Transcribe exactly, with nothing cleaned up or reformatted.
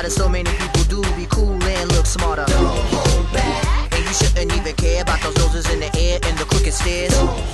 and so many people do be cool and look smarter. Don't hold back. And you shouldn't even care about those noses in the air and the crooked stairs. Don't